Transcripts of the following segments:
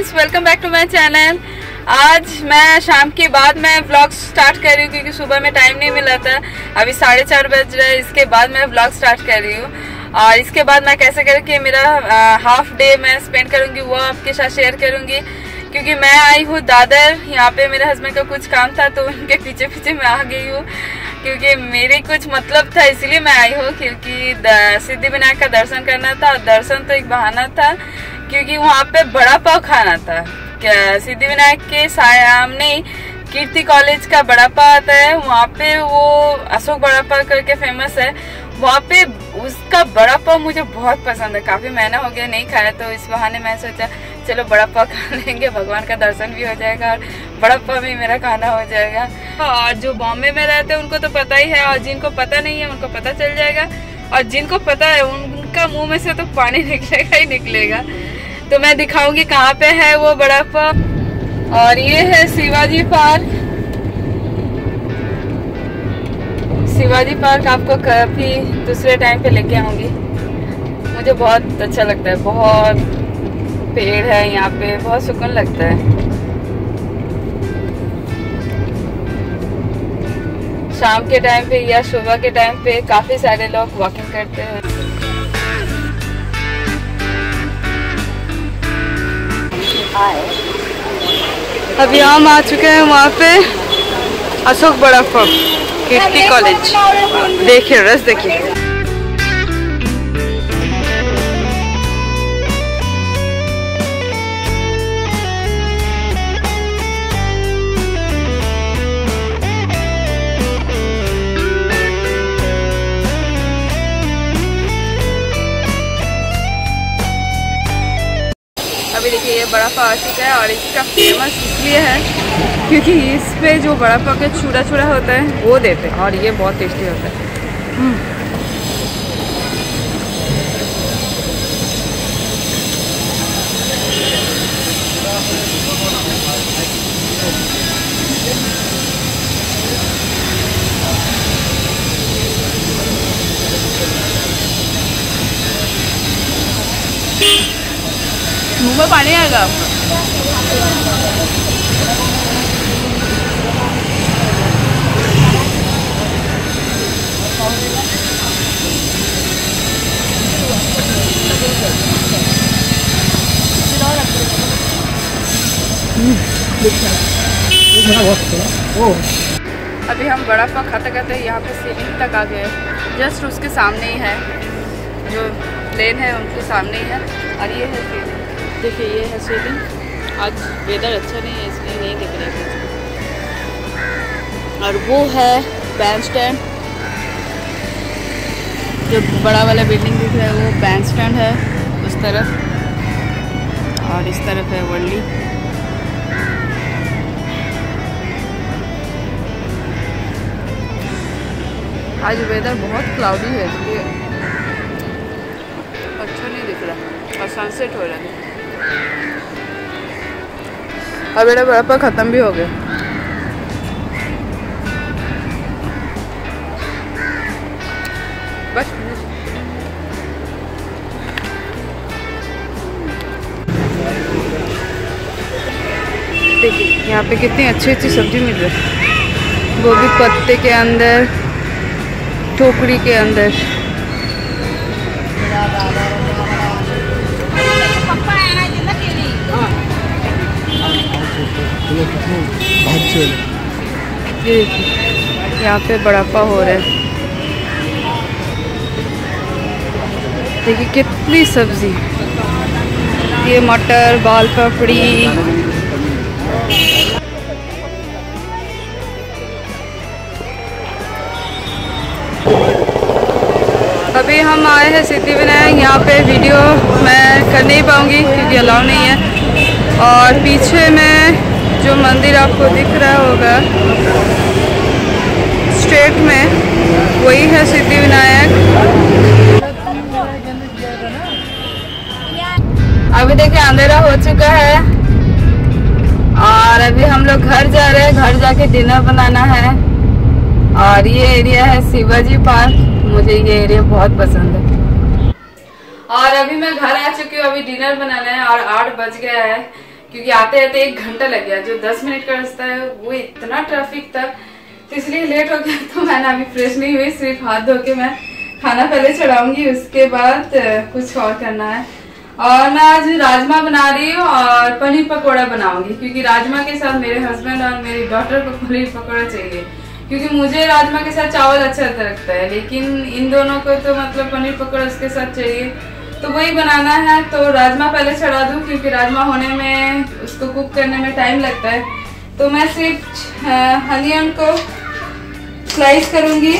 Friends, welcome back to my channel. आज मैं शाम के बाद मैं व्लॉग स्टार्ट कर रही हूँ क्योंकि सुबह में टाइम नहीं मिला था। अभी 4:30 बज रहे हैं। इसके बाद मैं व्लॉग स्टार्ट कर रही हूँ और इसके बाद मैं कैसे करके मेरा हाफ डे मैं स्पेंड करूँगी वो आपके साथ शेयर करूँगी। क्योंकि मैं आई हूँ दादर, यहाँ पे मेरे हस्बैंड का कुछ काम था तो उनके पीछे पीछे मैं आ गई हूँ क्योंकि मेरे कुछ मतलब था, इसलिए मैं आई हूँ। क्योंकि सिद्धिविनायक का दर्शन करना था और दर्शन तो एक बहाना था क्योंकि वहाँ पे बड़ा पाव खाना था। सिद्धिविनायक के सामने कीर्ति कॉलेज का बड़ा पाव आता है, वहाँ पे वो अशोक बड़ा पाव करके फेमस है। वहाँ पे उसका बड़ा पाव मुझे बहुत पसंद है, काफी महीना हो गया नहीं खाया, तो इस बहाने मैं सोचा चलो बड़ा पाव खा लेंगे, भगवान का दर्शन भी हो जाएगा और बड़ा पाव भी मेरा खाना हो जाएगा। और जो बॉम्बे में रहते हैं उनको तो पता ही है और जिनको पता नहीं है उनको पता चल जाएगा और जिनको पता है उनका मुंह में से तो पानी निकलेगा ही निकलेगा। तो मैं दिखाऊंगी कहाँ पे है वो बड़ा पाव। और ये है शिवाजी पार्क। शिवाजी पार्क आपको काफी दूसरे टाइम पे लेके आऊंगी, मुझे बहुत अच्छा लगता है। बहुत पेड़ है यहाँ पे, बहुत सुकून लगता है। शाम के टाइम पे या सुबह के टाइम पे काफी सारे लोग वॉकिंग करते हैं। अभी हम आ चुके हैं वहाँ पे अशोक बड़ा पाव कीर्ति कॉलेज। देखिए रस देखिए। अभी देखिए ये बड़ा पाव आ चुका है और इसका फेमस इसलिए है क्योंकि इस पे जो बड़ा पाव के छुरा छुरा होता है वो देते हैं और ये बहुत टेस्टी होता है। मुंह में पानी आएगा आपका। अभी हम बड़ा पाव खाते खाते यहाँ पे सीलिंग तक आ गए, जस्ट उसके सामने ही है, जो लेन है उनके सामने ही है। और ये है सीलिंग, देखिए ये है सीलिंग। आज वेदर अच्छा नहीं है इसलिए नहीं दिख रहा है। और वो है बैंड स्टैंड, जो बड़ा वाला बिल्डिंग दिख रहा है वो बैंड स्टैंड है उस तरफ, और इस तरफ है वर्ली। आज वेदर बहुत क्लाउडी है इसलिए अच्छा नहीं दिख रहा और सनसेट हो रहा है। अब मेरा बड़ा पाव खत्म भी हो गया। बस देखिए यहाँ पे कितनी अच्छी अच्छी सब्जी मिल रही है। गोभी पत्ते के अंदर, टोकरी के अंदर। यहाँ पे बड़ा पाव हो रहा है, देखिए कितनी सब्जी। ये मटर, बाल पापड़ी, अभी हम आए हैं सिद्धिविनायक। यहाँ पे वीडियो मैं कर नहीं पाऊँगी क्योंकि अलाउ नहीं है। और पीछे में जो मंदिर आपको दिख रहा होगा स्ट्रेट में, वही है सिद्धिविनायक। अभी देखिए अंधेरा हो चुका है और अभी हम लोग घर जा रहे हैं, घर जाके डिनर बनाना है। और ये एरिया है शिवाजी पार्क, मुझे ये एरिया बहुत पसंद है। और अभी मैं घर आ चुकी हूँ, अभी डिनर बनाना है और 8 बज गया है क्योंकि आते आते 1 घंटा लग गया। जो 10 मिनट का रास्ता है वो इतना ट्रैफिक था, तो इसलिए लेट हो गया। तो मैंने अभी फ्रेश नहीं हुई, सिर्फ हाथ धो के मैं खाना पहले चढ़ाऊंगी, उसके बाद कुछ और करना है। और मैं आज राजमा बना रही हूँ और पनीर पकोड़ा बनाऊंगी, क्योंकि राजमा के साथ मेरे हस्बैंड और मेरी डॉटर को पनीर पकोड़ा चाहिए। क्योंकि मुझे राजमा के साथ चावल अच्छा लगता है, लेकिन इन दोनों को तो मतलब पनीर पकोड़ा उसके साथ चाहिए, तो वही बनाना है। तो राजमा पहले चढ़ा दूँ, क्योंकि राजमा होने में, उसको कुक करने में टाइम लगता है। तो मैं सिर्फ अनियन को स्लाइस करूँगी।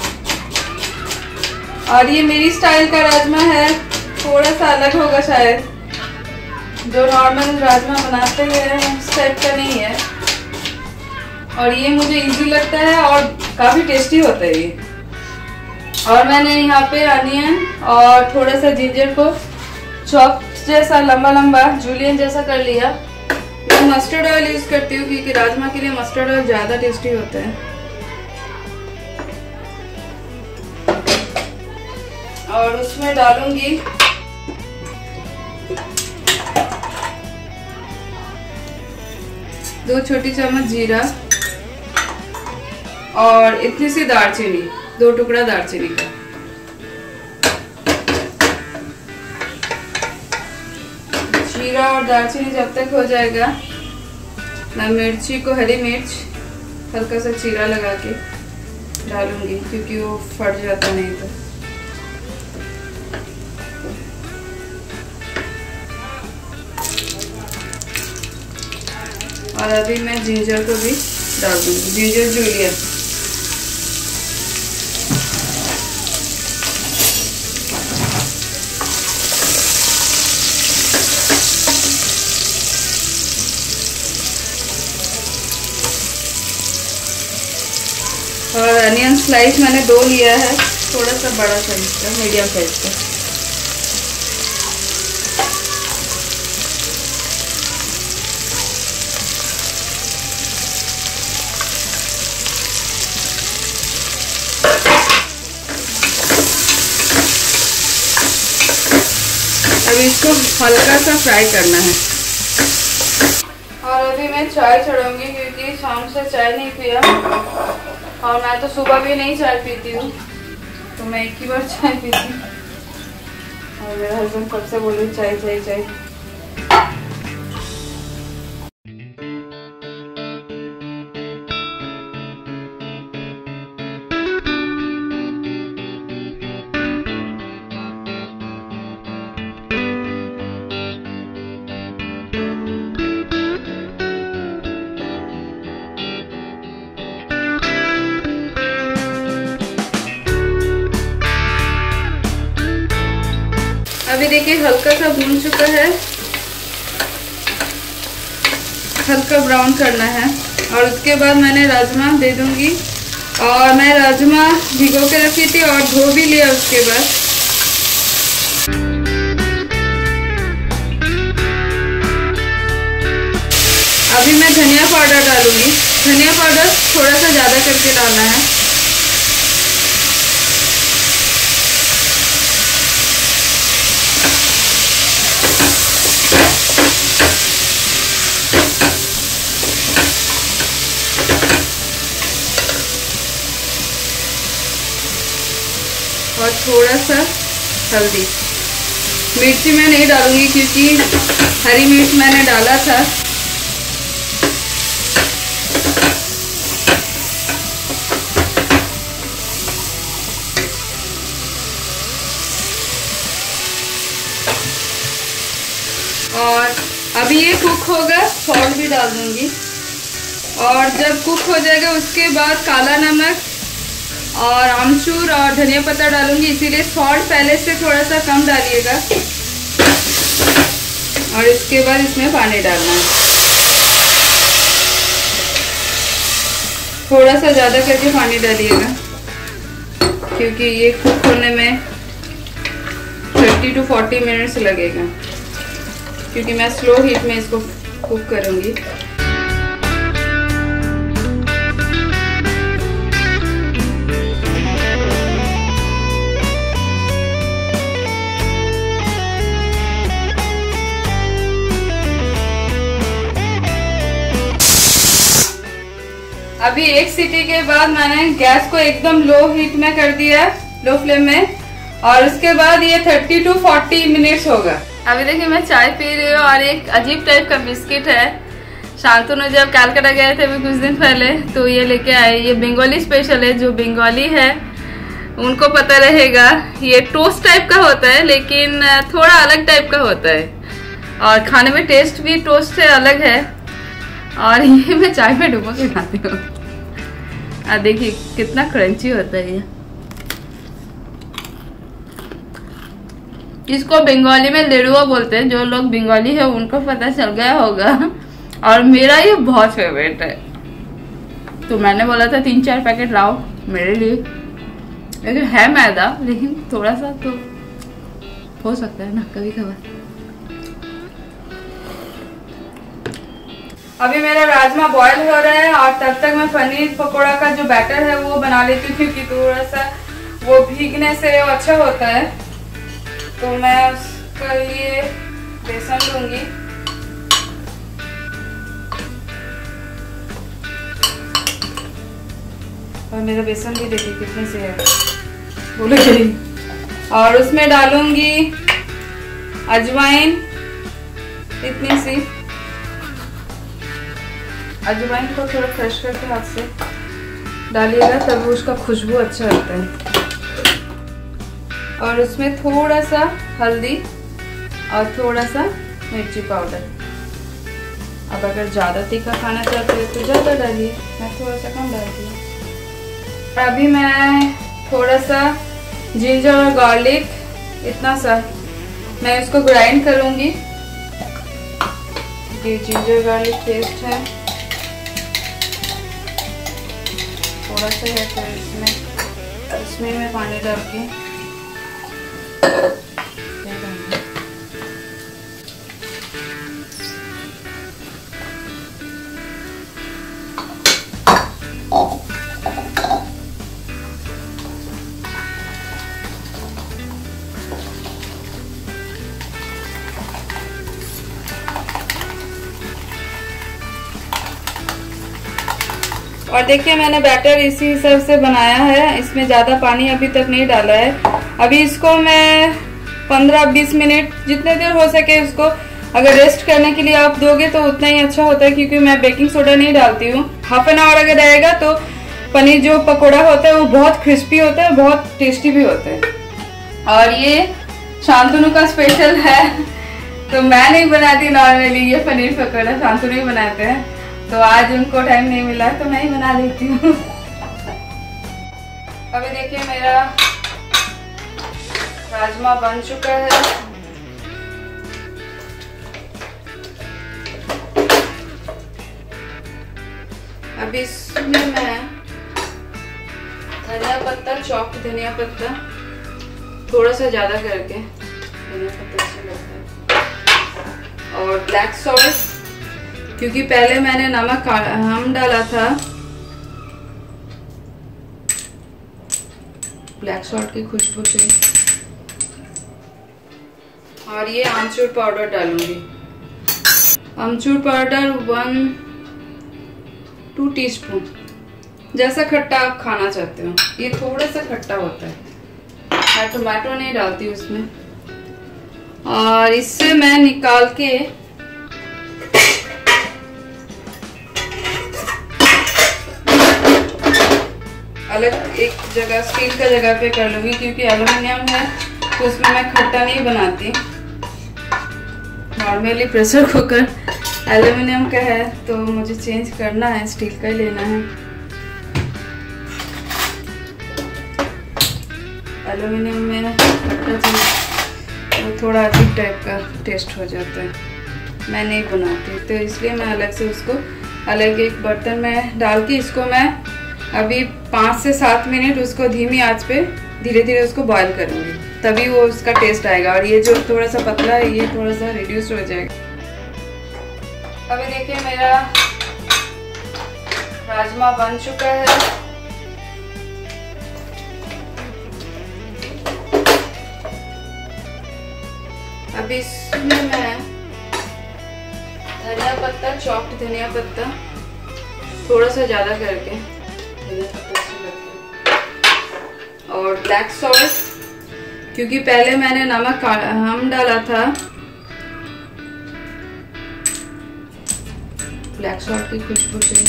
और ये मेरी स्टाइल का राजमा है, थोड़ा सा अलग होगा शायद, जो नॉर्मल राजमा बनाते हैं उस टाइप का नहीं है। और ये मुझे इजी लगता है और काफी टेस्टी होता है ये। और मैंने यहाँ पे अनियन और थोड़ा सा जिंजर को चॉप जैसा लंबा लंबा जूलियन जैसा कर लिया। मैं मस्टर्ड ऑयल यूज करती हूँ, क्योंकि राजमा के लिए मस्टर्ड ऑयल ज्यादा टेस्टी होता है। और उसमें डालूंगी दो छोटी चम्मच जीरा और इतनी सी दालचीनी, 2 टुकड़ा दालचीनी का। जीरा और दालचीनी जब तक हो जाएगा, मैं मिर्ची को, हरी मिर्च हल्का सा चीरा लगा के डालूंगी, क्योंकि वो फट जाता नहीं तो। और अभी मैं जिंजर को भी डाल दूंगी, जिंजर जूलियन। और अनियन स्लाइस मैंने 2 लिया है, थोड़ा सा बड़ा साइज का, मीडियम साइज का। अभी इसको हल्का सा फ्राई करना है। और अभी मैं चाय चढ़ाऊंगी, क्योंकि शाम से चाय नहीं पिया, और मैं तो सुबह भी नहीं चाय पीती हूँ, तो मैं एक ही बार चाय पीती हूँ। और मेरे हस्बैंड कब से बोले चाय चाय चाय। अभी देखिए हल्का सा भून चुका है, हल्का ब्राउन करना है। और उसके बाद मैंने राजमा दे दूंगी। और मैं राजमा भिगो के रखी थी और धो भी लिया उसके बाद। अभी मैं धनिया पाउडर डालूंगी। धनिया पाउडर थोड़ा सा ज़्यादा करके डालना है। और थोड़ा सा हल्दी। मिर्ची मैं नहीं डालूंगी, क्योंकि हरी मिर्च मैंने डाला था। और अभी ये कुक होगा, सॉल्ट भी डाल दूंगी। और जब कुक हो जाएगा उसके बाद काला नमक और आमचूर और धनिया पत्ता डालूंगी, इसीलिए सॉल्ट पहले से थोड़ा सा कम डालिएगा। और इसके बाद इसमें पानी डालना है, थोड़ा सा ज़्यादा करके पानी डालिएगा, क्योंकि ये कुक होने में 30 to 40 मिनट्स लगेगा, क्योंकि मैं स्लो हीट में इसको कुक करूँगी। अभी एक सीटी के बाद मैंने गैस को एकदम लो हीट में कर दिया, लो फ्लेम में, और उसके बाद ये 30 to 40 मिनट्स होगा। अभी देखिए मैं चाय पी रही हूँ और एक अजीब टाइप का बिस्किट है। शांतनु जब कलकत्ता गए थे अभी कुछ दिन पहले तो ये लेके आए। ये बंगाली स्पेशल है, जो बंगाली है उनको पता रहेगा। ये टोस्ट टाइप का होता है लेकिन थोड़ा अलग टाइप का होता है और खाने में टेस्ट भी टोस्ट से अलग है। और ये मैं चाय में डुबो के खाती हूँ। देखिए कितना क्रंची होता है ये। इसको बंगाली में लेडुआ बोलते हैं। जो लोग बंगाली है उनको पता चल गया होगा। और मेरा ये बहुत फेवरेट है, तो मैंने बोला था 3-4 पैकेट लाओ मेरे लिए। लेकिन है मैदा, लेकिन थोड़ा सा तो हो सकता है ना कभी कभार। अभी मेरा राजमा बॉईल हो रहा है और तब तक मैं पनीर पकोड़ा का जो बैटर है वो बना लेती हूँ, क्योंकि थोड़ा सा वो भीगने से अच्छा होता है। तो मैं उसके लिए बेसन लूंगी। और मेरा बेसन भी देखिए कितने से है, बोले गई। और उसमें डालूंगी अजवाइन, इतनी सी अजवाइन को थोड़ा फ्रेश करके हाथ से डालिएगा तब उसका खुशबू अच्छा आता है। और उसमें थोड़ा सा हल्दी और थोड़ा सा मिर्ची पाउडर। अब अगर ज़्यादा तीखा खाना चाहते हैं तो ज़्यादा डालिए, मैं थोड़ा सा कम डालती हूँ। अभी मैं थोड़ा सा जिंजर और गार्लिक, इतना सा मैं इसको ग्राइंड करूँगी। ये जिंजर गार्लिक पेस्ट है, थोड़ा सा है तो इसमें मैं पानी डाल के और देखिए मैंने बैटर इसी हिसाब से बनाया है, इसमें ज़्यादा पानी अभी तक नहीं डाला है। अभी इसको मैं 15-20 मिनट जितने देर हो सके इसको अगर रेस्ट करने के लिए आप दोगे तो उतना ही अच्छा होता है, क्योंकि मैं बेकिंग सोडा नहीं डालती हूँ। हाफ एन आवर अगर रहेगा तो पनीर जो पकोड़ा होता है वो बहुत क्रिस्पी होता है, बहुत टेस्टी भी होता है। और ये शांतनु का स्पेशल है, तो मैं नहीं बनाती नॉर्मली, ये पनीर पकोड़ा शांतनु ही बनाते हैं। तो आज उनको टाइम नहीं मिला तो मैं ही बना देती हूँ। अभी देखिए मेरा राजमा बन चुका है। अभी इसमें मैं धनिया पत्ता, चॉप्ड धनिया पत्ता थोड़ा सा ज्यादा करके, धनिया पत्ता अच्छा लगता है, और ब्लैक सॉल्ट, क्योंकि पहले मैंने नमक हम डाला था। ब्लैक सॉल्ट की खुशबू से। और ये आमचूर पाउडर डालूंगी। आमचूर पाउडर 1-2 टीस्पून, जैसा खट्टा आप खाना चाहते हो। ये थोड़ा सा खट्टा होता है, मैं टमाटो नहीं डालती उसमें। और इससे मैं निकाल के अलग एक जगह स्टील का जगह पे कर लूंगी, क्योंकि एल्युमिनियम है तो उसमें मैं खट्टा नहीं बनाती। नॉर्मली प्रेशर कुकर एल्युमिनियम का है तो मुझे चेंज करना है, स्टील का ही लेना है। एल्युमिनियम में खट्टा चीज वो थोड़ा अजीब टाइप का टेस्ट हो जाता है, मैं नहीं बनाती। तो इसलिए मैं अलग से उसको अलग एक बर्तन में डाल के इसको मैं अभी 5 से 7 मिनट उसको धीमी आंच पे धीरे धीरे उसको बॉईल करूंगी, तभी वो उसका टेस्ट आएगा। और ये जो थोड़ा सा पतला है ये थोड़ा सा रिड्यूस हो जाएगा। अभी देखिए मेरा राजमा बन चुका है। अभी इसमें मैं धनिया पत्ता, चॉप्ड धनिया पत्ता थोड़ा सा ज़्यादा करके, और ब्लैक सॉल्ट, क्योंकि पहले मैंने नमक हम डाला था। ब्लैक सॉल्ट की खुशबू से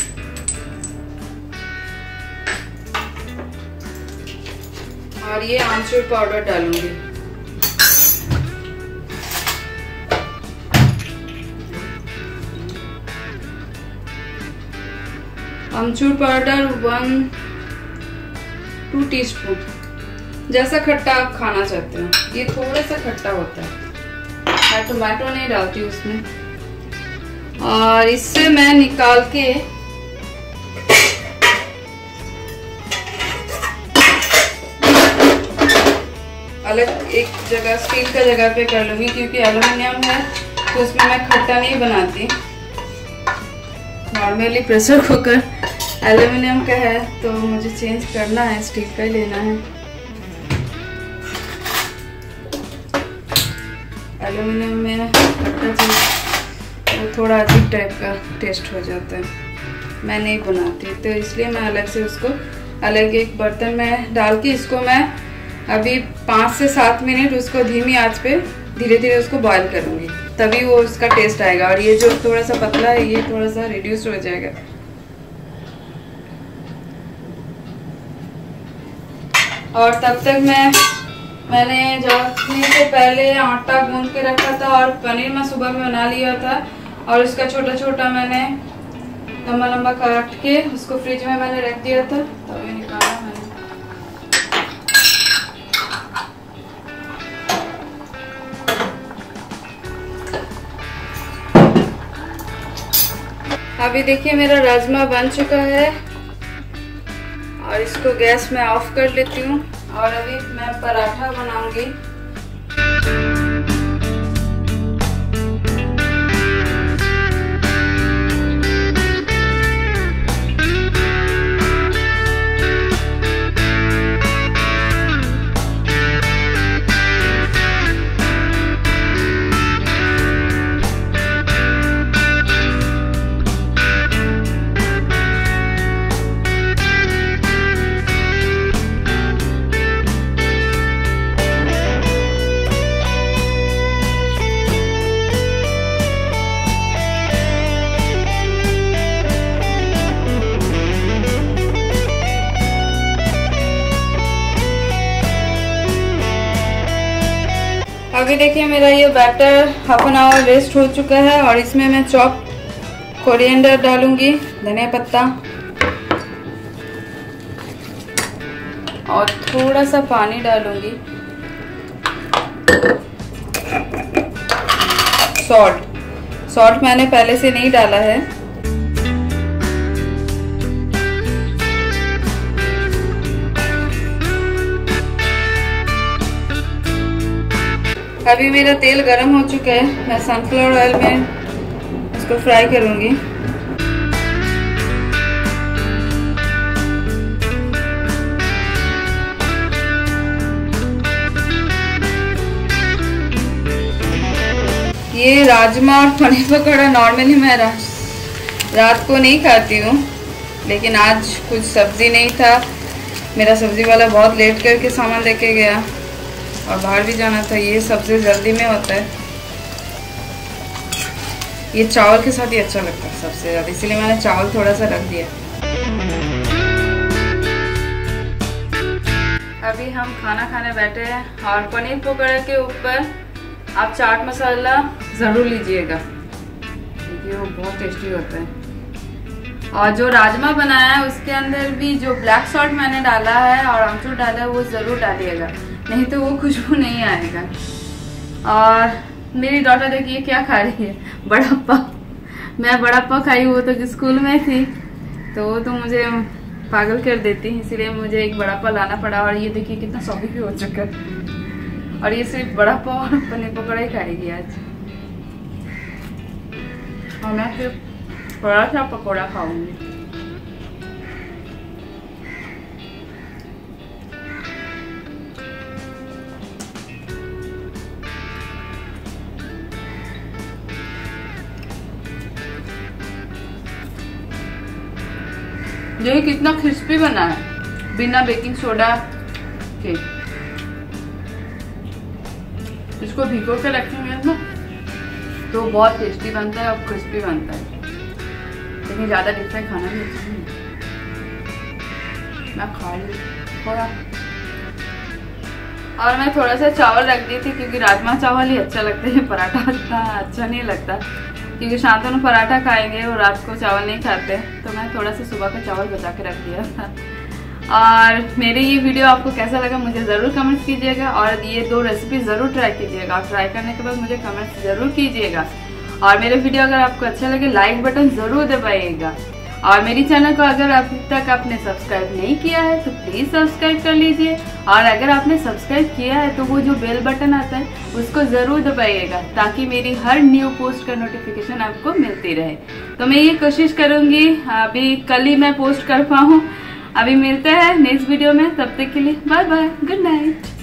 और ये आमचूर पाउडर डालूंगी। आमचूर पाउडर 1-2 टीस्पून, जैसा खट्टा आप खाना चाहते हो। ये थोड़ा सा खट्टा होता है, मैं टमाटो नहीं डालती उसमें। और इससे मैं निकाल के अलग एक जगह स्टील का जगह पे कर लूंगी, क्योंकि एल्युमिनियम है तो उसमें मैं खट्टा नहीं बनाती। नॉर्मली प्रेशर कुकर एल्युमिनियम का है तो मुझे चेंज करना है, स्टील का ही लेना है। एल्युमिनियम में खट्टा चीज वो थोड़ा अजीब टाइप का टेस्ट हो जाता है, मैं नहीं बनाती, तो इसलिए मैं अलग से उसको अलग एक बर्तन में डाल के इसको मैं अभी 5 से 7 मिनट उसको धीमी आंच पे धीरे धीरे उसको बॉईल करूँगी, तभी वो उसका टेस्ट आएगा। और ये जो थोड़ा सा पतला है ये थोड़ा सा रिड्यूस हो जाएगा। और तब तक मैंने जाने से पहले आटा गूंद के रखा था, और पनीर मैं सुबह में बना लिया था, और उसका छोटा छोटा मैंने लंबा लंबा काट के उसको फ्रिज में मैंने रख दिया था, तो ये निकाला मैंने। अभी देखिए मेरा राजमा बन चुका है, और इसको गैस में ऑफ कर लेती हूँ। और अभी मैं पराठा बनाऊंगी। अभी देखिए मेरा ये batter half an hour rest हो चुका है, और इसमें मैं चॉप कोरिएंडर डालूंगी, धनिया पत्ता, और थोड़ा सा पानी डालूंगी। सॉल्ट मैंने पहले से नहीं डाला है। अभी मेरा तेल गरम हो चुका है, मैं सनफ्लावर ऑयल में इसको फ्राई करूंगी। ये राजमा और पनीर पकौड़ा नॉर्मली मैं रात को नहीं खाती हूँ, लेकिन आज कुछ सब्जी नहीं था, मेरा सब्जी वाला बहुत लेट करके सामान लेके गया और बाहर भी जाना था। ये सबसे जल्दी में होता है, ये चावल के साथ ही अच्छा लगता है सबसे ज़्यादा, इसीलिए मैंने चावल थोड़ा सा रख दिया। अभी हम खाना खाने बैठे हैं, और पनीर पकौड़े के ऊपर आप चाट मसाला ज़रूर लीजिएगा, क्योंकि वो बहुत टेस्टी होता है। और जो राजमा बनाया है उसके अंदर भी जो ब्लैक सॉल्ट मैंने डाला है और अमचूर डाला है वो ज़रूर डालिएगा, नहीं तो वो खुशबू नहीं आएगा। और मेरी डॉटर देखिए क्या खा रही है, बड़ा पाव। मैं बड़ा पाव खाई, वो तो स्कूल में थी तो वो तो मुझे पागल कर देती, इसीलिए मुझे एक बड़ा पाव लाना पड़ा। और ये देखिए कितना सॉगी भी हो चुका है, और ये सिर्फ बड़ा पाव और पनीर पकौड़ा ही खाएगी आज, और मैं सिर्फ बड़ा सा पकौड़ा खाऊंगी। जो ये कितना क्रिस्पी बना है बिना बेकिंग सोडा के। इसको भिगो के रखेंगे ना तो बहुत टेस्टी बनता है और क्रिस्पी बनता है, लेकिन ज्यादा डीप फ्राई खाना भी अच्छा नहीं। मैं खा ली थोड़ा, और मैं थोड़ा सा चावल रख दी थी क्योंकि राजमा चावल ही अच्छा लगता है, पराठा इतना अच्छा नहीं लगता क्योंकि शाम को पराठा खाएंगे और रात को चावल नहीं खाते, तो मैं थोड़ा सा सुबह का चावल बचा के रख दिया था। और मेरे ये वीडियो आपको कैसा लगा मुझे ज़रूर कमेंट्स कीजिएगा, और ये 2 रेसिपी ज़रूर ट्राई कीजिएगा, और ट्राई करने के बाद मुझे कमेंट्स ज़रूर कीजिएगा। और मेरे वीडियो अगर आपको अच्छा लगे लाइक बटन ज़रूर दबाइएगा, और मेरी चैनल को अगर अभी तक आपने सब्सक्राइब नहीं किया है तो प्लीज़ सब्सक्राइब कर लीजिए, और अगर आपने सब्सक्राइब किया है तो वो जो बेल बटन आता है उसको ज़रूर दबाइएगा ताकि मेरी हर न्यू पोस्ट का नोटिफिकेशन आपको मिलती रहे। तो मैं ये कोशिश करूँगी अभी कल ही मैं पोस्ट कर पाऊँ। अभी मिलते हैं नेक्स्ट वीडियो में, तब तक के लिए बाय बाय, गुड नाइट।